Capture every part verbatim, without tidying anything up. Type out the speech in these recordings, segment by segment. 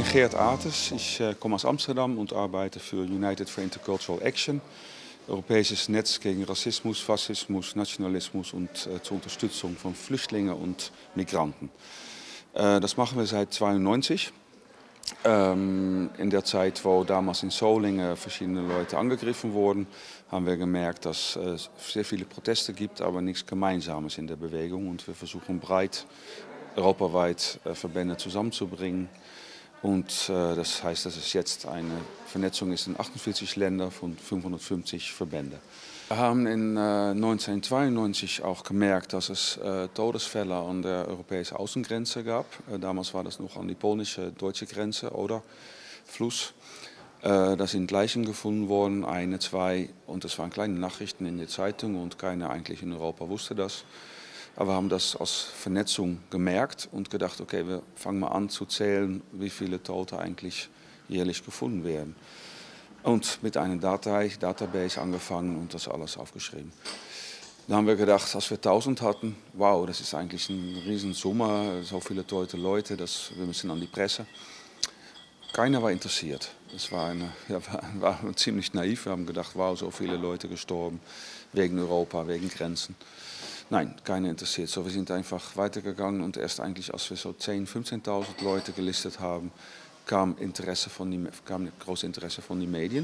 Geert Artes. Ich äh, komme aus Amsterdam und arbeite für United for Intercultural Action, europäisches Netz gegen Rassismus, Faschismus, Nationalismus und äh, zur Unterstützung von Flüchtlingen und Migranten. Äh, das machen wir seit neunzehnhundertzweiundneunzig. Ähm, in der Zeit, wo damals in Solingen verschiedene Leute angegriffen wurden, haben wir gemerkt, dass es äh, sehr viele Proteste gibt, aber nichts Gemeinsames in der Bewegung. Und wir versuchen breit, europaweit äh, Verbände zusammenzubringen. Und äh, das heißt, dass es jetzt eine Vernetzung ist in achtundvierzig Ländern von fünfhundertfünfzig Verbänden. Wir haben in äh, neunzehnhundertzweiundneunzig auch gemerkt, dass es äh, Todesfälle an der europäischen Außengrenze gab. Äh, damals war das noch an die polnische, deutsche Grenze oder Fluss. Äh, da sind Leichen gefunden worden, eine, zwei, und das waren kleine Nachrichten in der Zeitung und keiner eigentlich in Europa wusste das. Aber wir haben das als Vernetzung gemerkt und gedacht, okay, wir fangen mal an zu zählen, wie viele Tote eigentlich jährlich gefunden werden. Und mit einer Datei, Database angefangen und das alles aufgeschrieben. Dann haben wir gedacht, als wir tausend hatten, wow, das ist eigentlich eine Riesensumme, so viele tote Leute, das, wir müssen an die Presse. Keiner war interessiert. Das war, eine, ja, war, war ziemlich naiv. Wir haben gedacht, wow, so viele Leute gestorben wegen Europa, wegen Grenzen. Nein, keiner interessiert. So, wir sind einfach weitergegangen und erst eigentlich, als wir so zehntausend, fünfzehntausend Leute gelistet haben, kam, Interesse von die, kam großes Interesse von den Medien.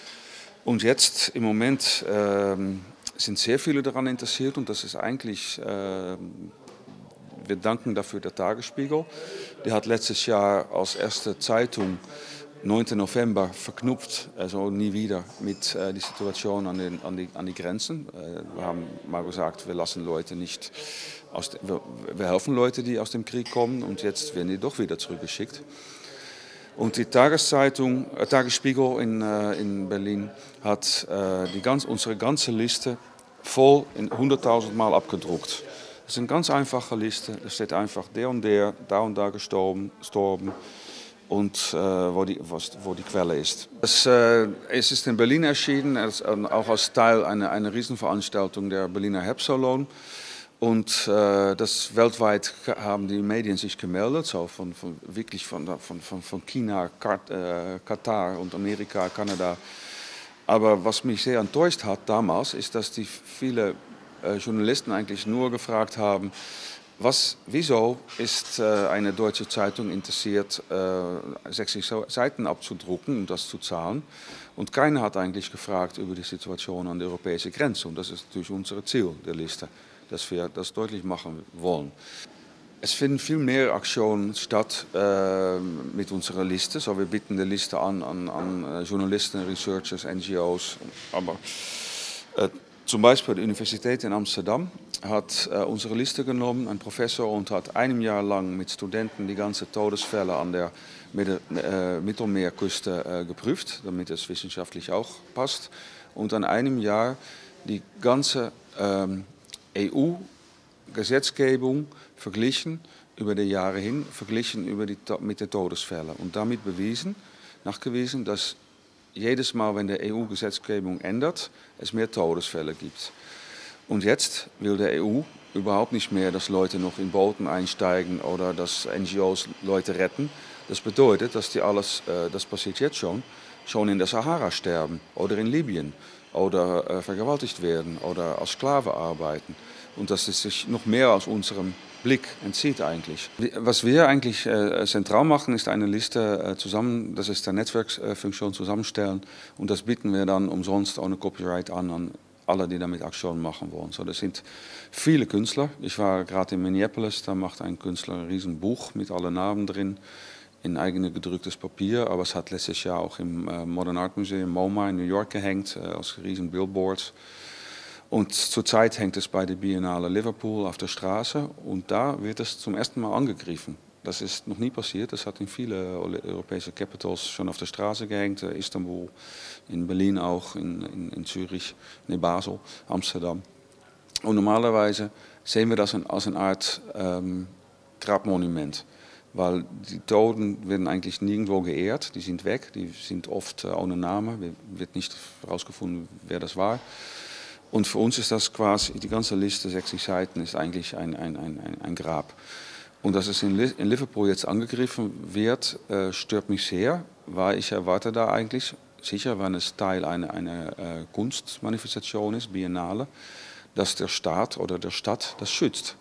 Und jetzt im Moment ähm, sind sehr viele daran interessiert und das ist eigentlich, äh, wir danken dafür der Tagesspiegel. Die hat letztes Jahr als erste Zeitung neunten November verknüpft, also nie wieder, mit äh, die Situation an, den, an, die, an die Grenzen. Äh, wir haben mal gesagt, wir lassen Leute nicht, aus de, wir, wir helfen Leute, die aus dem Krieg kommen und jetzt werden die doch wieder zurückgeschickt. Und die Tageszeitung, äh, Tagesspiegel in, äh, in Berlin hat äh, die ganz, unsere ganze Liste voll in hunderttausend Mal abgedruckt. Das ist eine ganz einfache Liste, da steht einfach der und der, da und da gestorben, gestorben. Und äh, wo, die, was, wo die Quelle ist. Das, äh, es ist in Berlin erschienen, es, auch als Teil einer, einer Riesenveranstaltung der Berliner Herbstsalon. Und äh, das weltweit haben die Medien sich gemeldet, so von, von, wirklich von, von, von, von China, Kat, äh, Katar und Amerika, Kanada. Aber was mich sehr enttäuscht hat damals, ist, dass die viele äh, Journalisten eigentlich nur gefragt haben, Was, wieso ist äh, eine deutsche Zeitung interessiert, äh, sechzig Seiten abzudrucken und das zu zahlen? Und keiner hat eigentlich gefragt über die Situation an der europäischen Grenze. Und das ist natürlich unser Ziel der Liste, dass wir das deutlich machen wollen. Es finden viel mehr Aktionen statt äh, mit unserer Liste. So, wir bieten die Liste an an, an Journalisten, Researchers, N G Os. Aber, äh, zum Beispiel die Universität in Amsterdam hat äh, unsere Liste genommen, ein Professor, und hat ein Jahr lang mit Studenten die ganzen Todesfälle an der Mitte, äh, Mittelmeerküste äh, geprüft, damit es wissenschaftlich auch passt. Und an einem Jahr die ganze ähm, E U-Gesetzgebung verglichen über die Jahre hin, verglichen über die, mit den Todesfällen und damit bewiesen, nachgewiesen, dass jedes Mal, wenn die E U-Gesetzgebung ändert, es mehr Todesfälle gibt. Und jetzt will die E U überhaupt nicht mehr, dass Leute noch in Booten einsteigen oder dass N G Os Leute retten. Das bedeutet, dass die alles, äh, das passiert jetzt schon, schon in der Sahara sterben oder in Libyen oder äh, vergewaltigt werden oder als Sklaven arbeiten. Und dass es sich noch mehr aus unserem Blick entzieht eigentlich. Was wir eigentlich äh, zentral machen, ist eine Liste äh, zusammen, das ist der Netzwerkfunktion zusammenstellen und das bieten wir dann umsonst ohne Copyright an an alle, die damit Aktionen machen wollen. So, das sind viele Künstler. Ich war gerade in Minneapolis, da macht ein Künstler ein riesen Buch mit allen Namen drin, in eigene gedrucktes Papier, aber es hat letztes Jahr auch im äh, Modern Art Museum MoMA in New York gehängt, äh, als riesen Billboards. Und zurzeit hängt es bei der Biennale Liverpool auf der Straße und da wird es zum ersten Mal angegriffen. Das ist noch nie passiert, das hat in vielen europäischen Capitals schon auf der Straße gehängt, Istanbul, in Berlin auch, in, in, in Zürich, in Basel, Amsterdam. Und normalerweise sehen wir das als eine Art ähm, Grabmonument, weil die Toten werden eigentlich nirgendwo geehrt, die sind weg, die sind oft ohne Name, wird nicht herausgefunden, wer das war. Und für uns ist das quasi, die ganze Liste, sechzig Seiten, ist eigentlich ein, ein, ein, ein Grab. Und dass es in Liverpool jetzt angegriffen wird, äh, stört mich sehr, weil ich erwarte da eigentlich, sicher, wenn es Teil einer, einer äh, Kunstmanifestation ist, Biennale, dass der Staat oder der Stadt das schützt.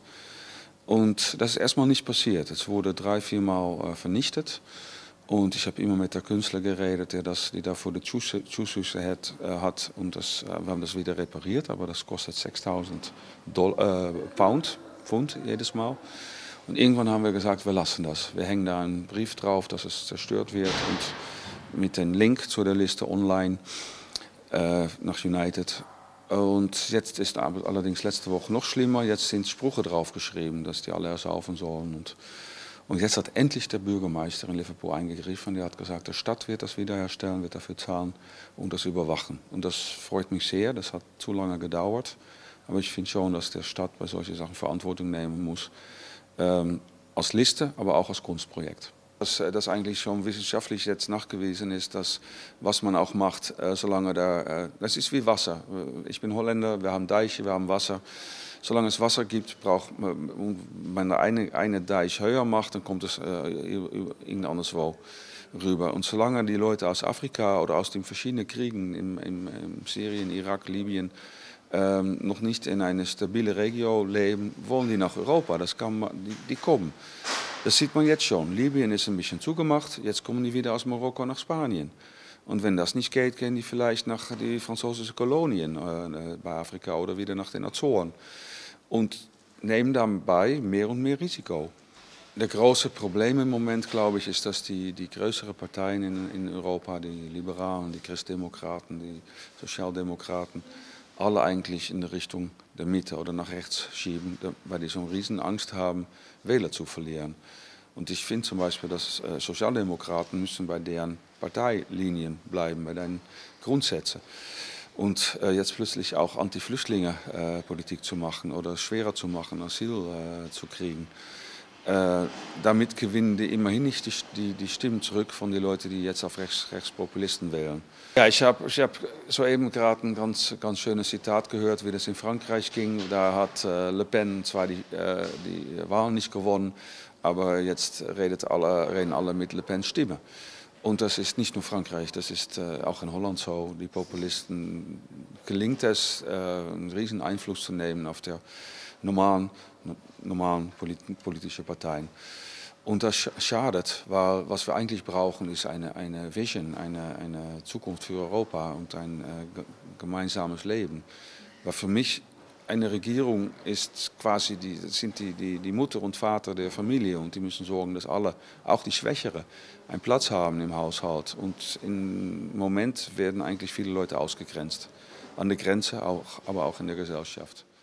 Und das ist erstmal nicht passiert. Es wurde drei, viermal äh, vernichtet. Und ich habe immer mit der Künstler geredet, der das, die dafür die Zuschüsse hat, äh, hat. Und das, äh, wir haben das wieder repariert, aber das kostet sechstausend äh, Pound, Pfund jedes Mal. Und irgendwann haben wir gesagt, wir lassen das. Wir hängen da einen Brief drauf, dass es zerstört wird. Und mit dem Link zu der Liste online äh, nach United. Und jetzt ist allerdings letzte Woche noch schlimmer. Jetzt sind Sprüche draufgeschrieben, dass die alle ersaufen sollen. Und, und jetzt hat endlich der Bürgermeister in Liverpool eingegriffen. Der hat gesagt, die Stadt wird das wiederherstellen, wird dafür zahlen und das überwachen. Und das freut mich sehr. Das hat zu lange gedauert. Aber ich finde schon, dass der Stadt bei solchen Sachen Verantwortung nehmen muss. Ähm, als Liste, aber auch als Kunstprojekt. Dass das eigentlich schon wissenschaftlich jetzt nachgewiesen ist, dass was man auch macht, äh, solange da, äh, das ist wie Wasser. Ich bin Holländer, wir haben Deiche, wir haben Wasser. Solange es Wasser gibt, braucht man, wenn man eine, eine Deich höher macht, dann kommt es äh, irgend anderswo rüber. Und solange die Leute aus Afrika oder aus den verschiedenen Kriegen, in, in, in Syrien, Irak, Libyen, Ähm, noch nicht in eine stabile Region leben, wollen die nach Europa. Das kann man, die, die kommen. Das sieht man jetzt schon. Libyen ist ein bisschen zugemacht, jetzt kommen die wieder aus Marokko nach Spanien. Und wenn das nicht geht, gehen die vielleicht nach die französischen Kolonien äh, bei Afrika oder wieder nach den Azoren. Und nehmen dabei mehr und mehr Risiko. Das große Problem im Moment, glaube ich, ist, dass die, die größeren Parteien in, in Europa, die Liberalen, die Christdemokraten, die Sozialdemokraten, alle eigentlich in die Richtung der Mitte oder nach rechts schieben, weil die so eine riesen Angst haben, Wähler zu verlieren. Und ich finde zum Beispiel, dass äh, Sozialdemokraten müssen bei deren Parteilinien bleiben, bei deren Grundsätzen. Und äh, jetzt plötzlich auch Anti-Flüchtlinge-Politik äh, zu machen oder schwerer zu machen, Asyl äh, zu kriegen. Äh, damit gewinnen die immerhin nicht die, die, die Stimmen zurück von den Leuten, die jetzt auf Rechts, Rechtspopulisten wählen. Ja, ich habe ich hab soeben gerade ein ganz, ganz schönes Zitat gehört, wie das in Frankreich ging. Da hat äh, Le Pen zwar die, äh, die Wahl nicht gewonnen, aber jetzt redet alle, reden alle mit Le Pens Stimme. Und das ist nicht nur Frankreich, das ist äh, auch in Holland so. Die Populisten gelingt es, äh, einen riesen Einfluss zu nehmen auf der normalen, normalen polit politischen Parteien. Und das schadet, weil was wir eigentlich brauchen, ist eine, eine Vision, eine, eine Zukunft für Europa und ein äh, gemeinsames Leben. Weil für mich eine Regierung ist quasi die, sind die, die, die Mutter und Vater der Familie und die müssen sorgen, dass alle, auch die Schwächere, einen Platz haben im Haushalt. Und im Moment werden eigentlich viele Leute ausgegrenzt. An der Grenze, auch, aber auch in der Gesellschaft.